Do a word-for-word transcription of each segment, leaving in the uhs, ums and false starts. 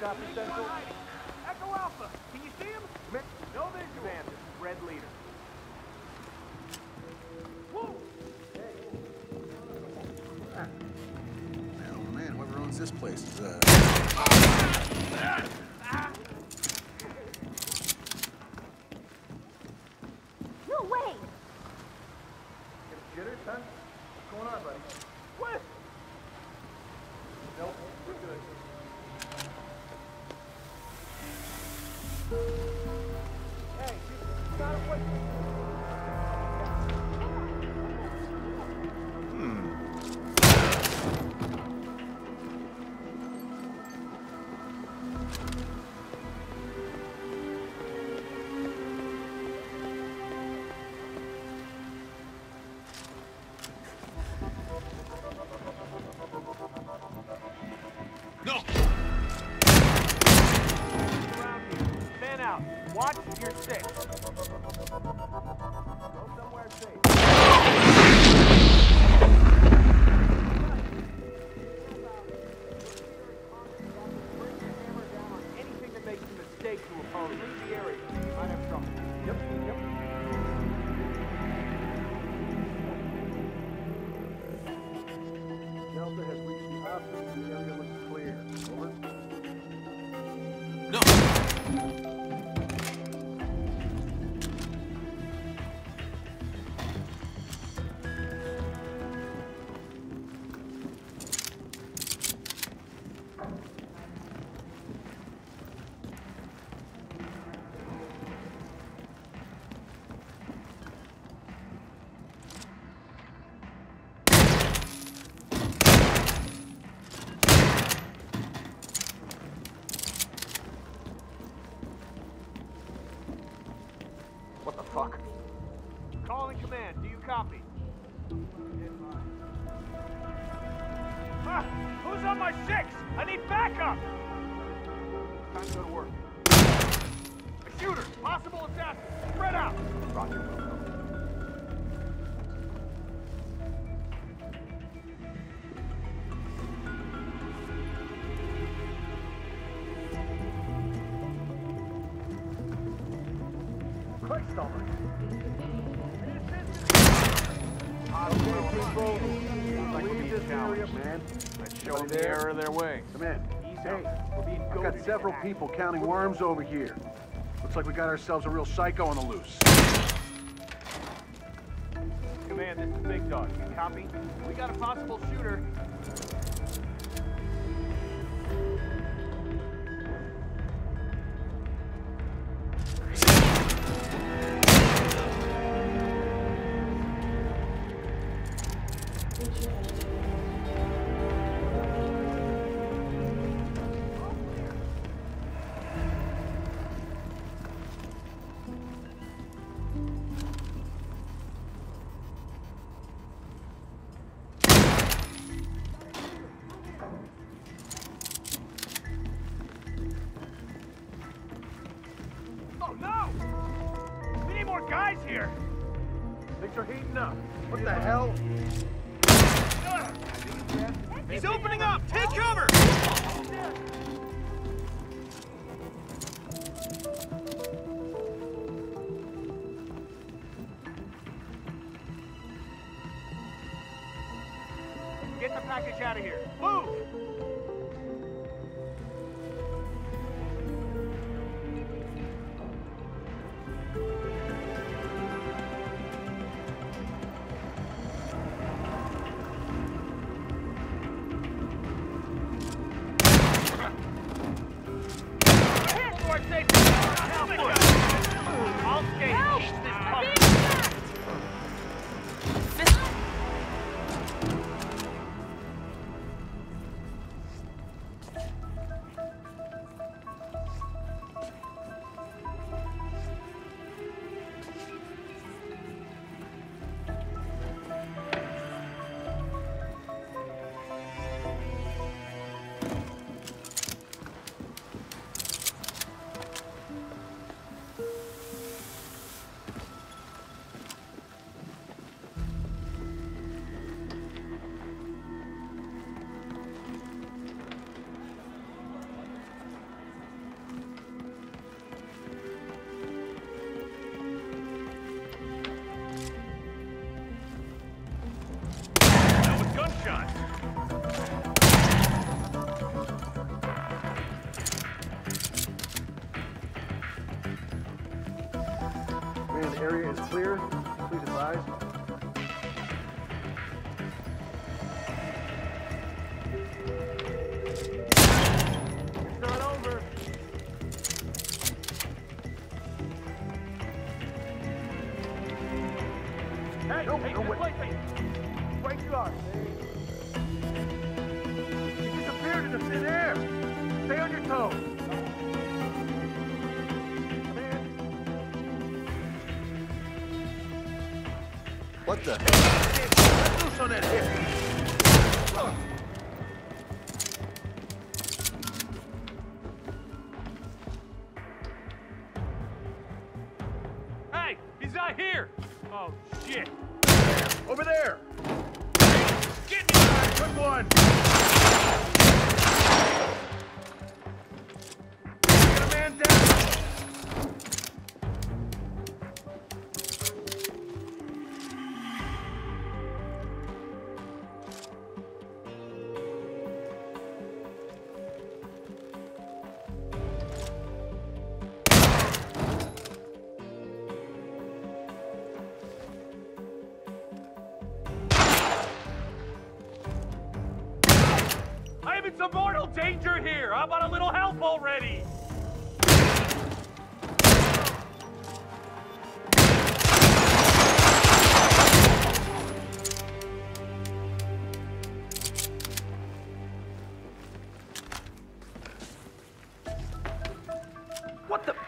copy Central? Echo Alpha, can you see him? No visual. Command, this is Red Leader. Whoa! Man, oh man, whoever owns this place is, uh... No way! Get jitters, huh? What's going on, buddy? What? Nope, we're good. Hey, you got it. What? No! Around here. Fan out. Watch your six. Go somewhere safe. Bring your hammer down on anything that makes a mistake to opponent. Leave the area. You might have trouble. Yep, yep. Delta has reached the opposite. The area looks clear. Over. No! What the fuck? Calling command. Do you copy? Ah, who's on my six? I need backup! Time to go to work. A shooter! Possible assassin! Spread out! Roger. Christ almighty. Okay, people. Leave this area, man. Let's show them the error of their way. Come in. Ease Hey, up. We're being I've goaded got into several action. people counting worms over here. Looks like we got ourselves a real psycho on the loose. Command, this is Big Dog. You copy? We got a possible shooter. Oh no! We need more guys here! Things are heating up. What the hell? He's opening up! Take cover! Get the package out of here. Move! Board safety! Help! I'll skate! This pump! Area is clear. Please advise. It's not over. Hey, No, hey, no just way. wait, wait. Right you are. He disappeared into thin air. Stay on your toes. Come in. What the? Let loose on that hip. Hey, he's not here. Oh, shit. Over there. Get Good one. Get a man down. I'm in some mortal danger here. How about a little help already? What the?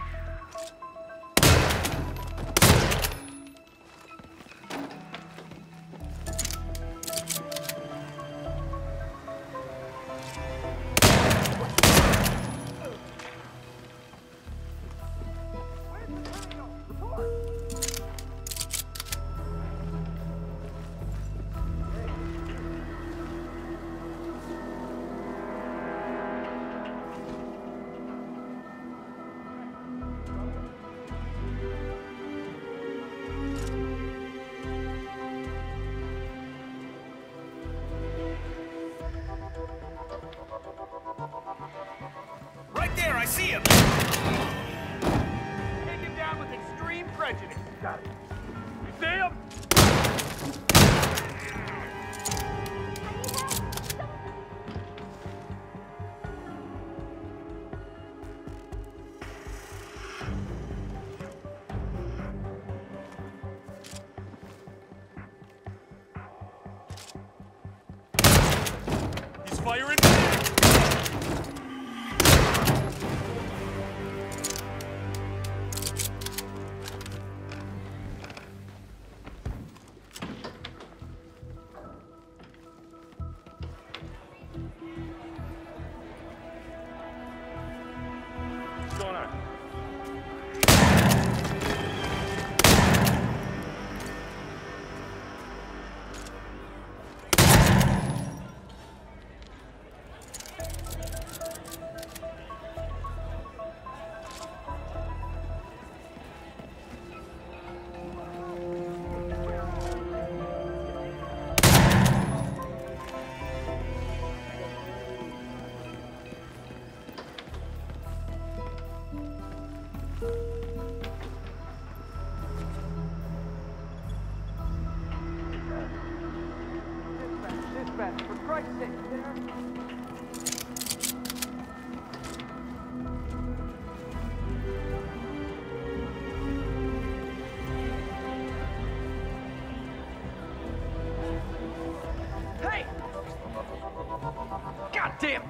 Right there, I see him. Take him down with extreme prejudice. Got it. You see him? He's firing. What's going on? Dispatch, for Christ's sake, there. Hey! God damn!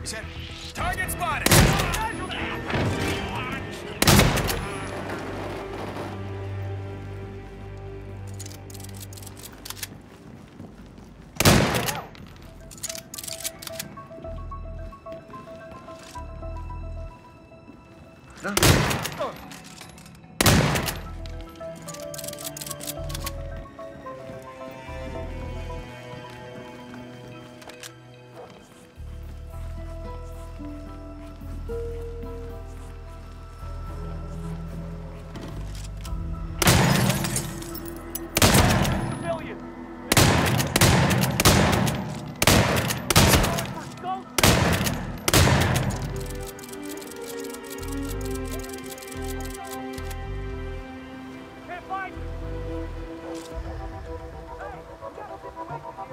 Set. Target spotted! No. Civilians! For Ghost! Can't find you! Hey, we got some information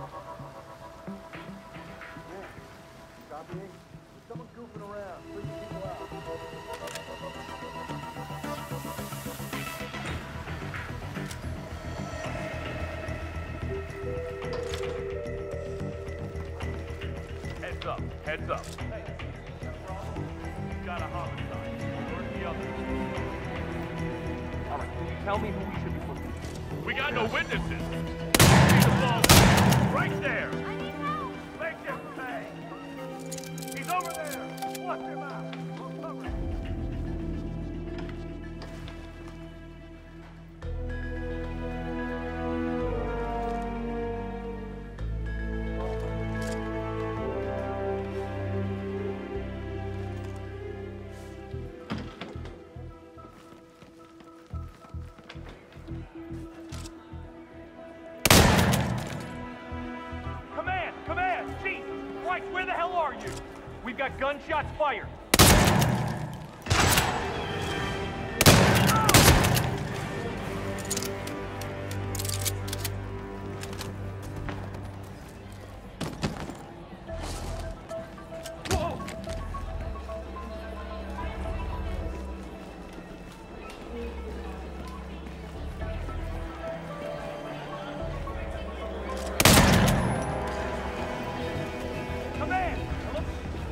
here. Copy. There's someone goofing around. Freaking people out. Heads up, heads up. Hey, we got a homicide. Where's the other? All right, can you tell me who we should be looking for? We got no witnesses. Right there. I need help! Make him pay. He's over there. Flush him out. We'll cover him. Command! Command! Jesus Christ, where the hell are you? We've got gunshots fired. Whoa! Command! Look.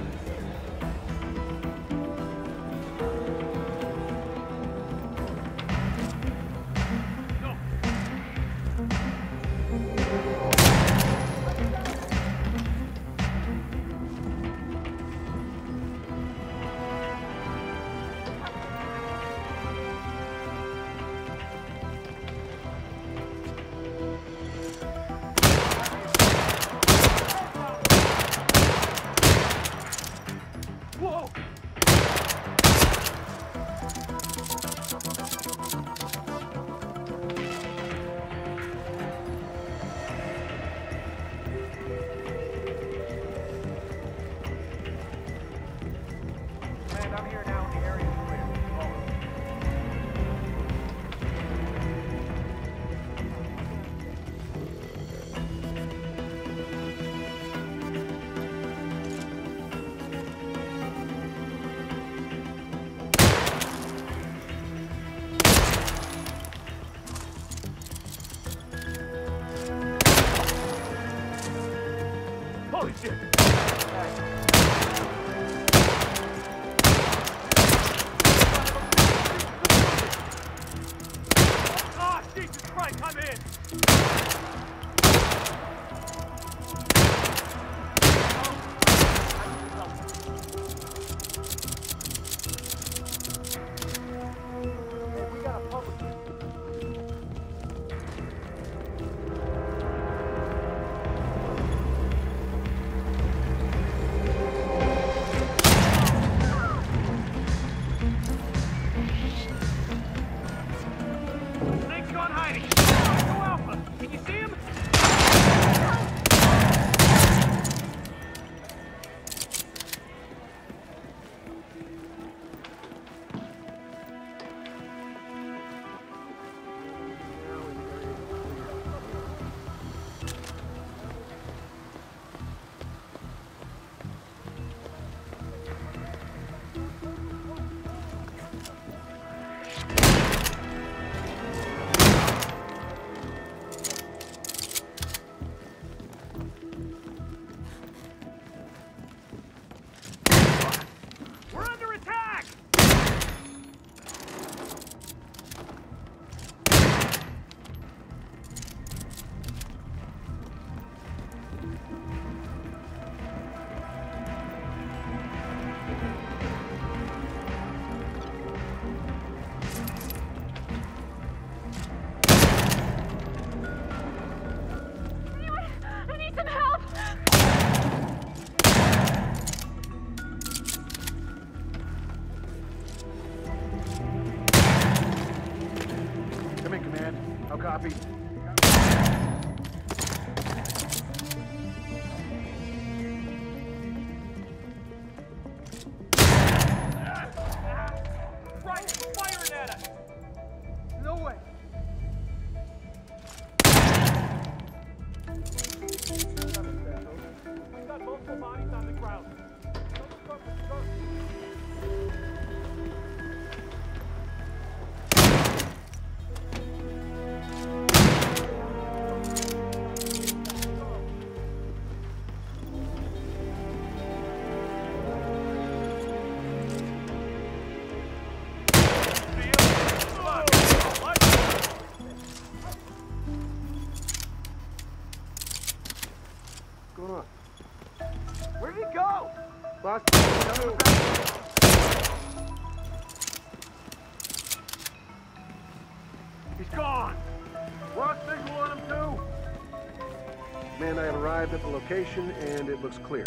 Whoa! Man, I'm here now. The area's clear. Over. Holy shit! Ah, Jesus Christ, I'm in! Hey, we got a public. Snake's gone hiding! Go Alpha! Can you see him? Copy. Right, firing at us! No way. We've got multiple bodies on the ground. Let's start with start. What's going on? Where'd he go? Lost two. He's gone. Lost signal on him too. Man, I have arrived at the location and it looks clear.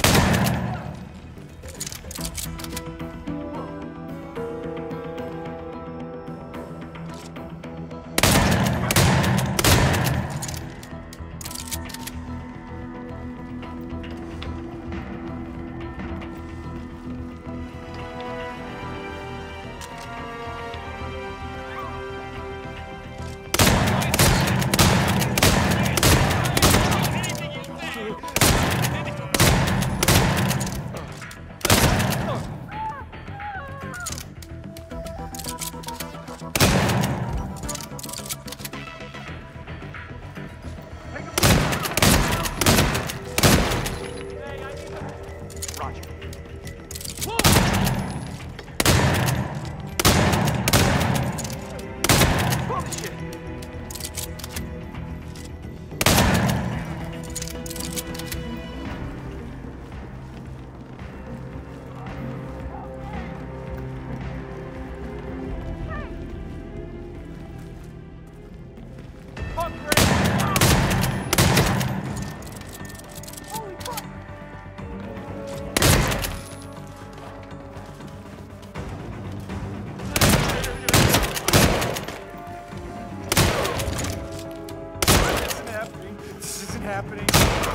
Happening.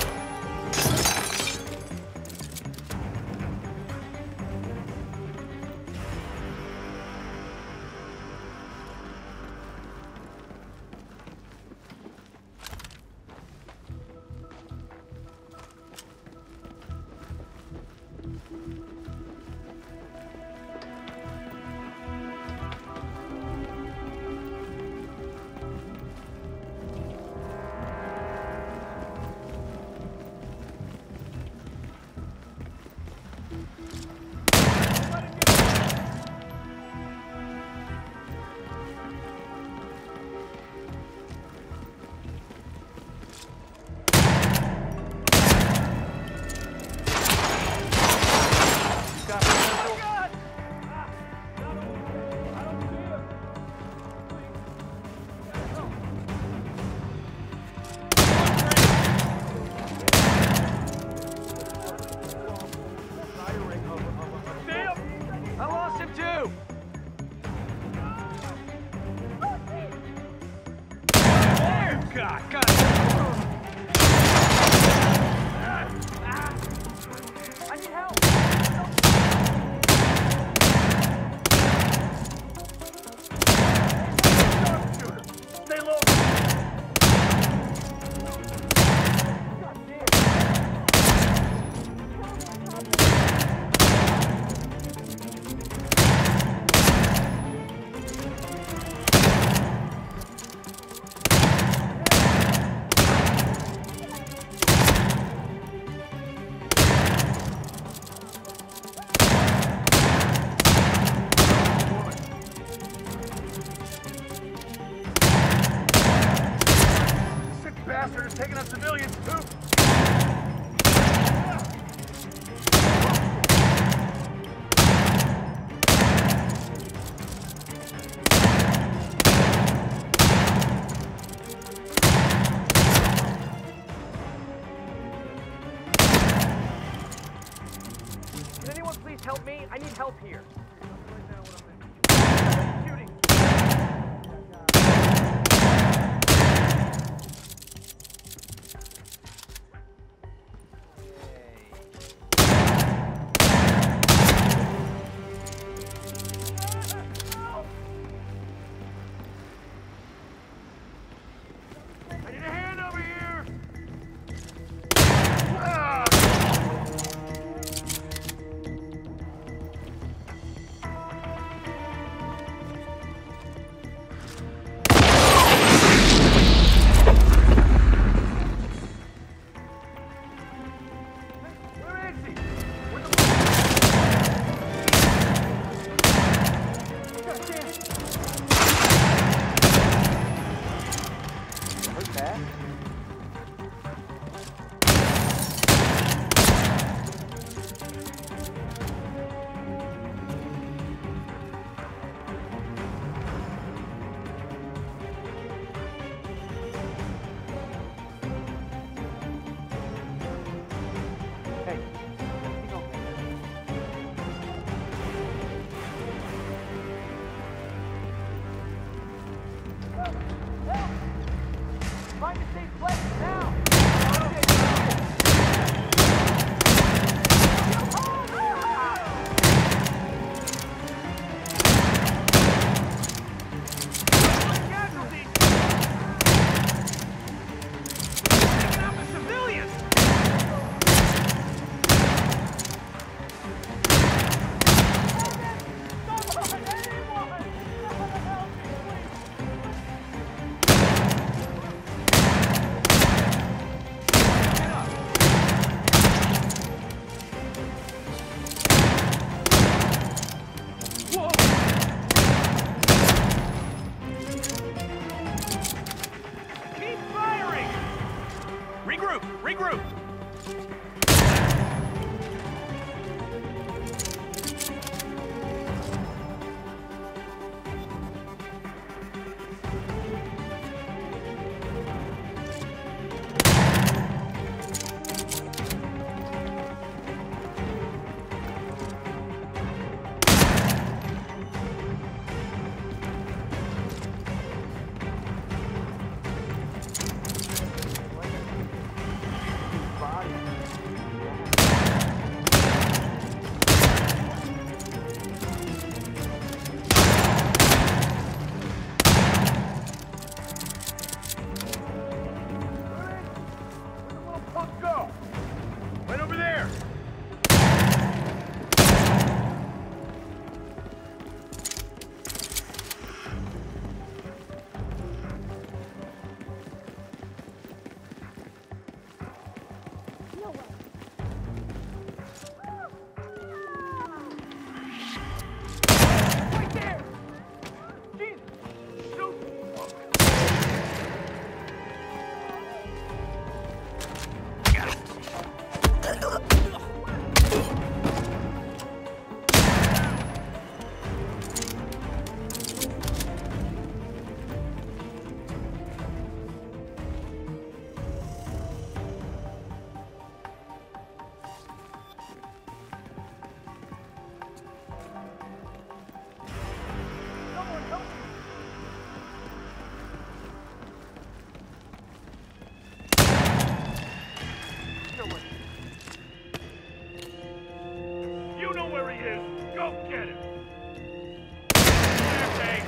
I lost him too. Oh, God, God. I need help. Stay low. Bastard is taking out civilians too. Can anyone please help me? I need help here. Shooting. You know where he is. Go get him. Okay.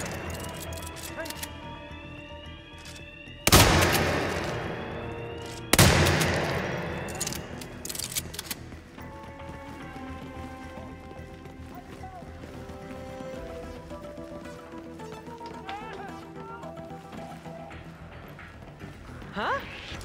Huh?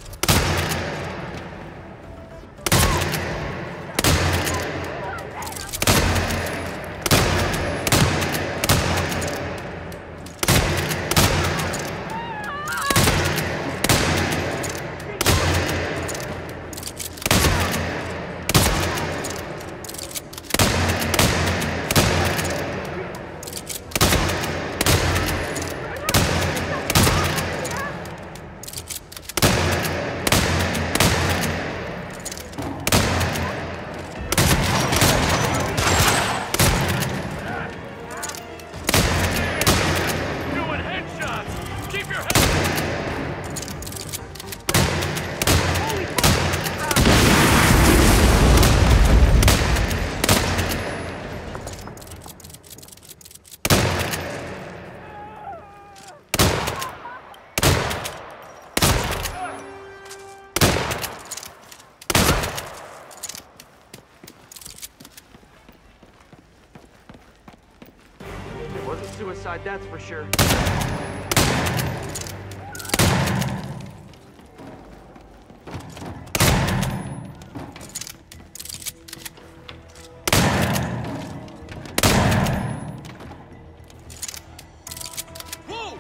Doing headshots. Keep your head. It wasn't suicide, that's for sure. Whoa!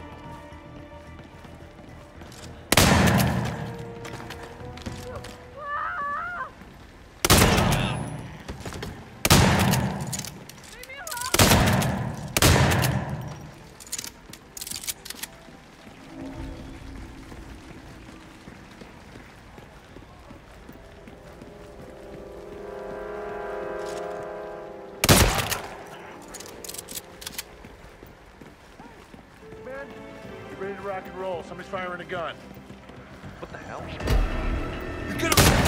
Man, get ready to rock and roll. Somebody's firing a gun. What the hell? Get him!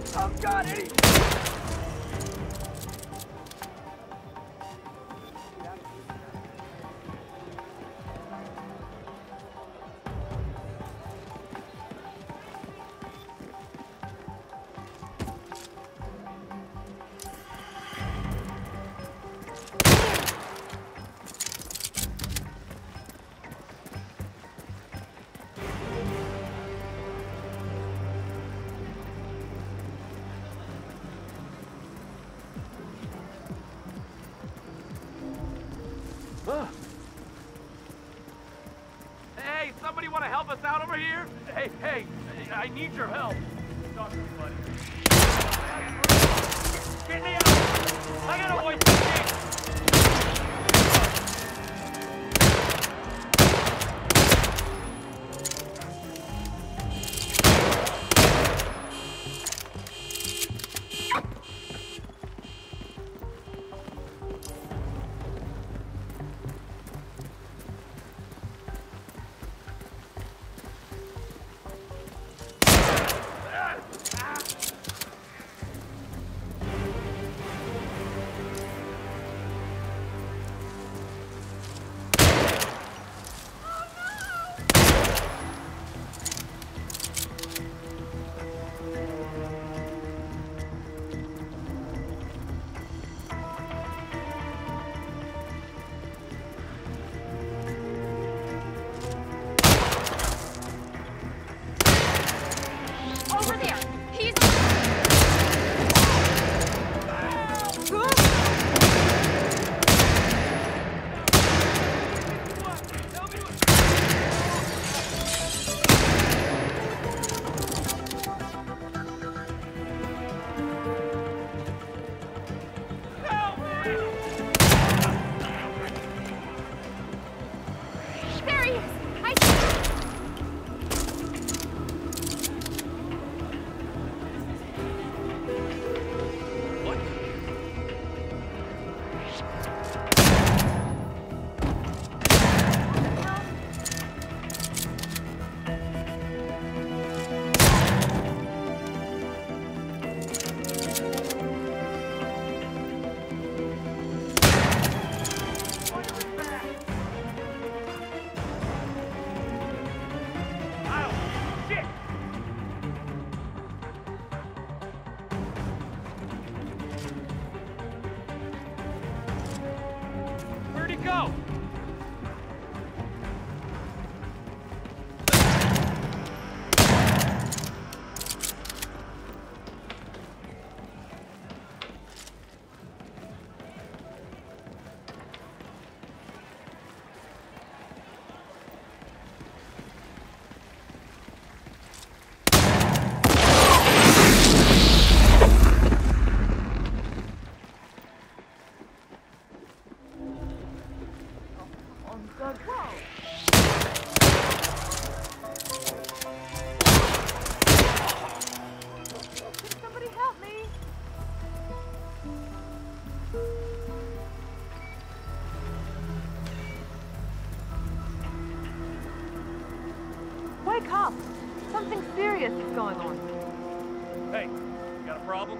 I've got it! Huh. Hey, somebody want to help us out over here? Hey, hey, I need your help. Talk to me, buddy. Get me out! I gotta avoid this gate! Over there! He's... There he is! I... Shit! Where'd he go? On the wall! Can somebody help me? Wake up! Something serious is going on. Hey, you got a problem?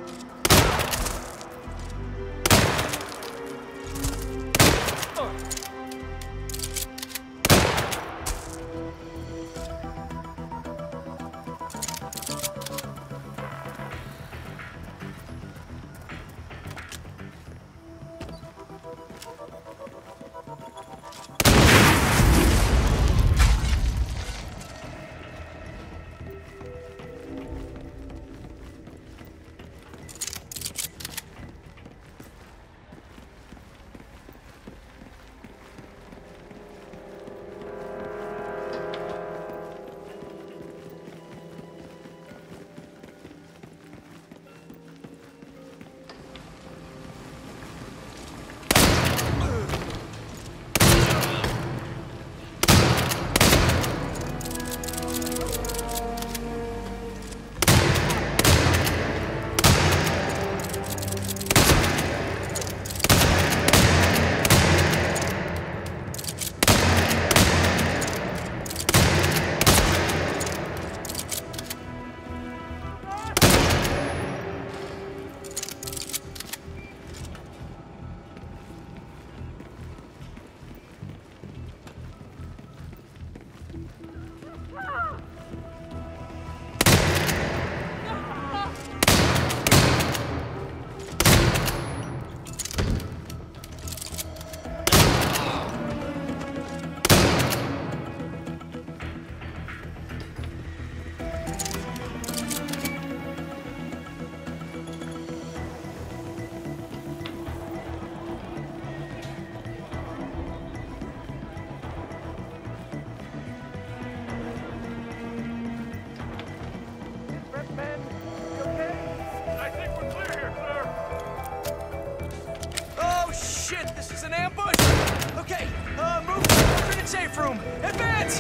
that safe room! Advance!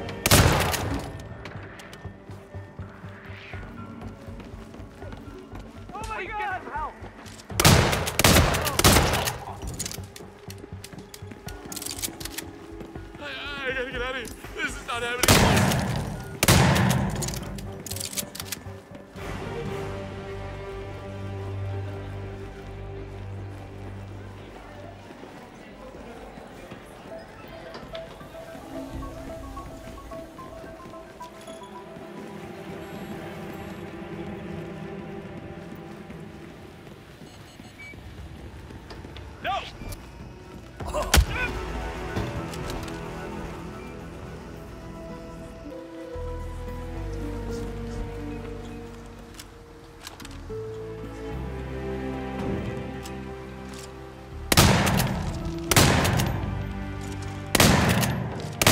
Oh my God! Help! I, I gotta get out of here. This is not happening.